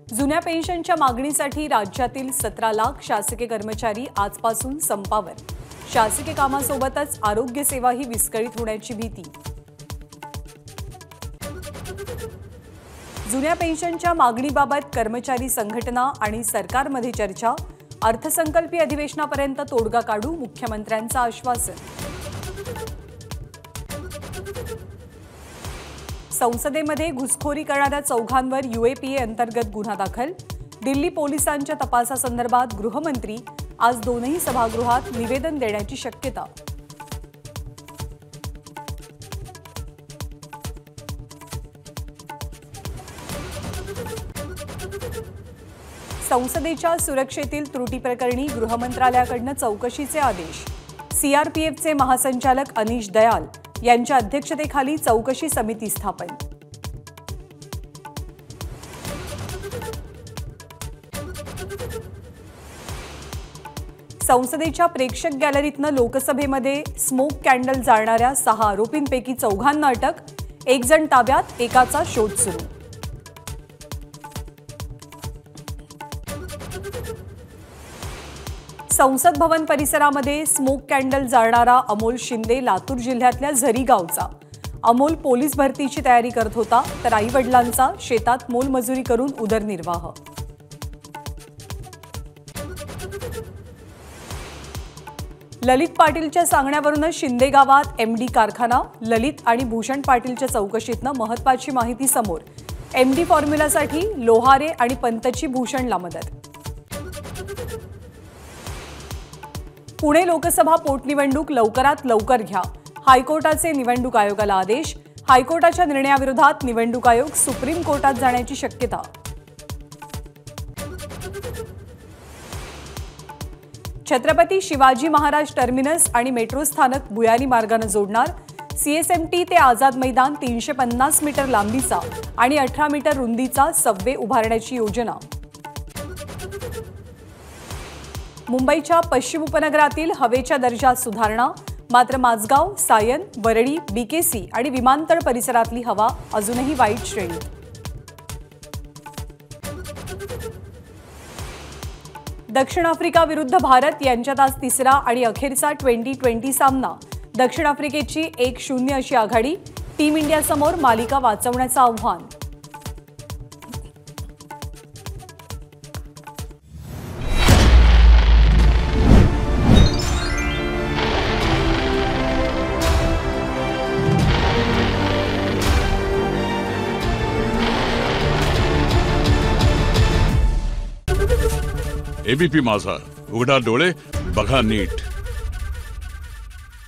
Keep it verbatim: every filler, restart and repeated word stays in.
जुन्या पेन्शनच्या मागणीसाठी राज्यातील सतरा लाख शासकीय कर्मचारी आजपासून संपावर। शासकीय कामासोबतच आरोग्य सेवाही विस्कळीत होण्याची भीती। जुन्या पेन्शनच्या मागणीबाबत कर्मचारी संघटना आणि सरकारमध्ये चर्चा। अर्थसंकल्पीय अधिवेशनापर्यंत तोडगा काढू, मुख्यमंत्र्यांचं आश्वासन। संसदेमध्ये घुसखोरी करणाऱ्या चौघांवर यूएपीए अंतर्गत गुन्हा दाखल। दिल्ली पोलिसांच्या तपासासंदर्भात गृहमंत्री आज दोनही सभागृहात निवेदन देण्याची शक्यता। संसदेच्या सुरक्षेतील त्रुटी प्रकरणी गृहमंत्रालयाकडून चौकशीचे आदेश। सीआरपीएफचे महासंचालक अनीश दयाल यांच्या अध्यक्षतेखाली चौकशी समिती स्थापन। संसदेच्या प्रेक्षक गॅलरीतनं लोकसभेमध्ये स्मोक कॅन्डल जाळणाऱ्या सहा आरोपींपैकी चौघांना अटक। एक जण ताब्यात, एकाचा शोध सुरू। संसद भवन परिसरामध्ये स्मोक कॅन्डल जाळणारा अमोल शिंदे लातूर जिल्ह्यातल्या झरी गावचा। अमोल पोलीस भरतीची तयारी करत होता, तर आई वडिलांचा शेतात मोलमजुरी करून उदरनिर्वाह। ललित पाटीलच्या सांगण्यावरूनच शिंदे गावात एमडी कारखाना। ललित आणि भूषण पाटीलच्या चौकशीतनं महत्त्वाची माहिती समोर। एमडी फॉर्म्युलासाठी लोहारे आणि पंतची भूषणला मदत। पुणे लोकसभा पोटनिवडणूक लवकरात लवकर घ्या, हायकोर्टाचे निवडणूक आयोगाला आदेश। हायकोर्टाच्या निर्णयाविरोधात निवडणूक आयोग सुप्रीम कोर्टात जाण्याची शक्यता। छत्रपती शिवाजी महाराज टर्मिनस आणि मेट्रो स्थानक भुयारी मार्गाने जोडणार। सीएसएमटी ते आझाद मैदान तीनशे पन्नास मीटर लांबीचा आणि अठरा मीटर रुंदीचा सबवे उभारण्याची योजना। मुंबईच्या पश्चिम उपनगरातील हवेच्या दर्जात सुधारणा, मात्र माझगाव, सायन, वरळी, बीकेसी आणि विमानतळ परिसरातली हवा अजूनही वाईट श्रेणीत। दक्षिण आफ्रिका विरुद्ध भारत यांच्यात आज तिसरा आणि अखेरचा ट्वेंटी ट्वेंटी सामना। दक्षिण आफ्रिकेची एक शून्य अशी आघाडी। टीम इंडियासमोर मालिका वाचवण्याचं आव्हान। एबीपी माझा, उघडा डोळे बघा नीट।